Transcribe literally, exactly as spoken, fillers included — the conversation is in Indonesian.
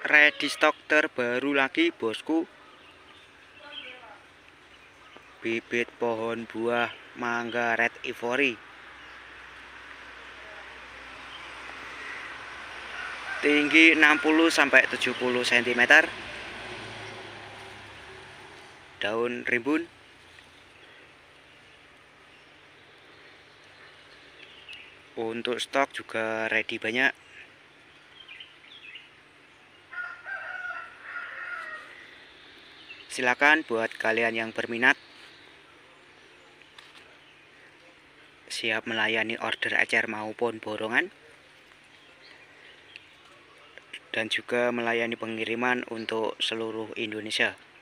ready stock terbaru lagi bosku, bibit pohon buah mangga red ivory, tinggi enam puluh sampai tujuh puluh sentimeter, daun rimbun, untuk stok juga ready banyak. Silakan buat kalian yang berminat, siap melayani order ecer maupun borongan, dan juga melayani pengiriman untuk seluruh Indonesia.